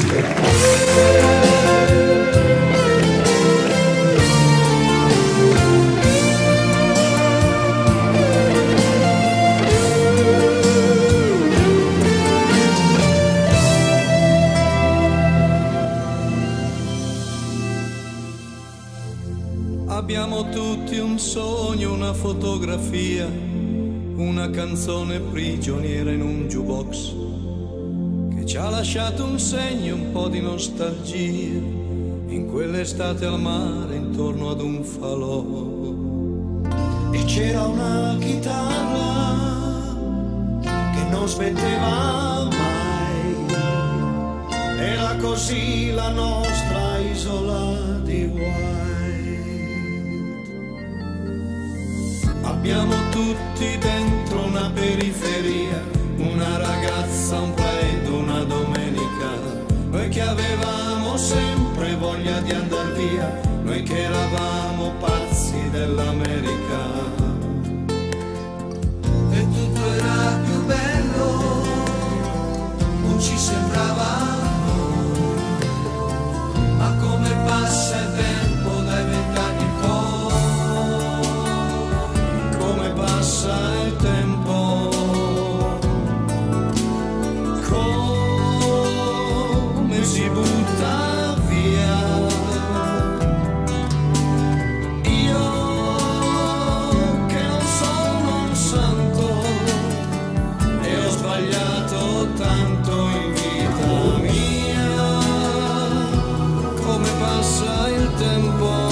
Abbiamo tutti un sogno, una fotografia, una canzone prigioniera in un jukebox che ci ha lasciato un segno, un po' di nostalgia in quell'estate al mare intorno ad un falò. E c'era una chitarra che non smetteva mai, era così la nostra isola di guai. Abbiamo tutti dentro una periferia, una ragazza, un plaid, una domenica. Noi che avevamo sempre voglia di andar via, noi che eravamo pazzi dell'America. E tutto era più bello, non ci sembrava, ma come passa il tempo dai 20 anni in poi, come passa il tempo, come si butta via. Io che non sono un santo e ho sbagliato tanto in vita mia, come passa il tempo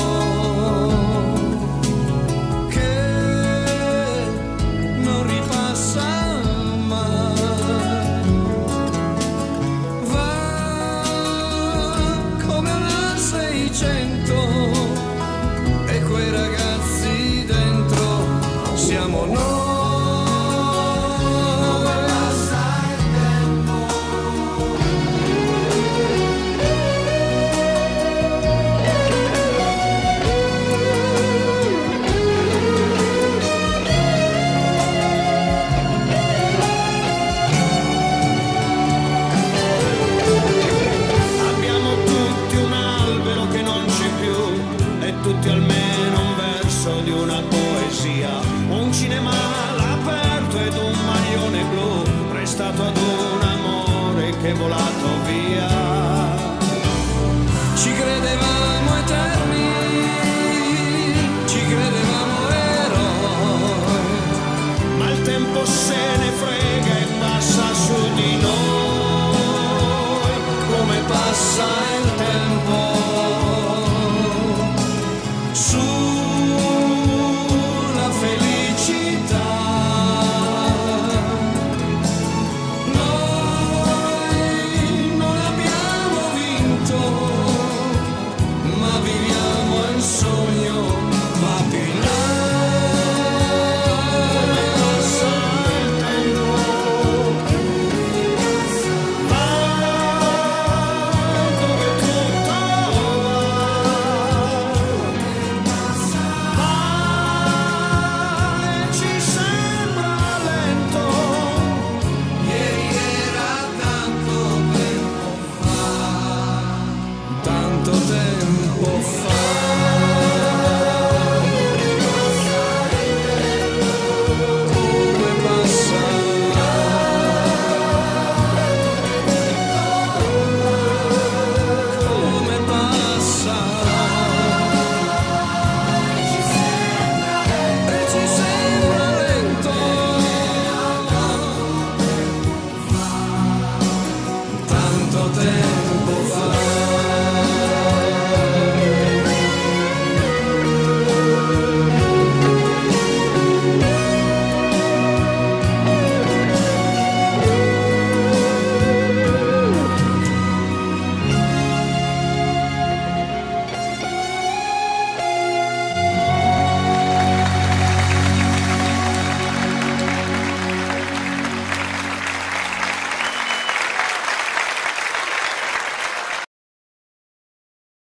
che non ripassa mai, va come una 600 e quei ragazzi dentro siamo noi. Abbiamo tutti un albero che non c'è più e tutti almeno un verso di una poesia, un cinema all'aperto ed un maglione blu prestato ad un amore che è volato via.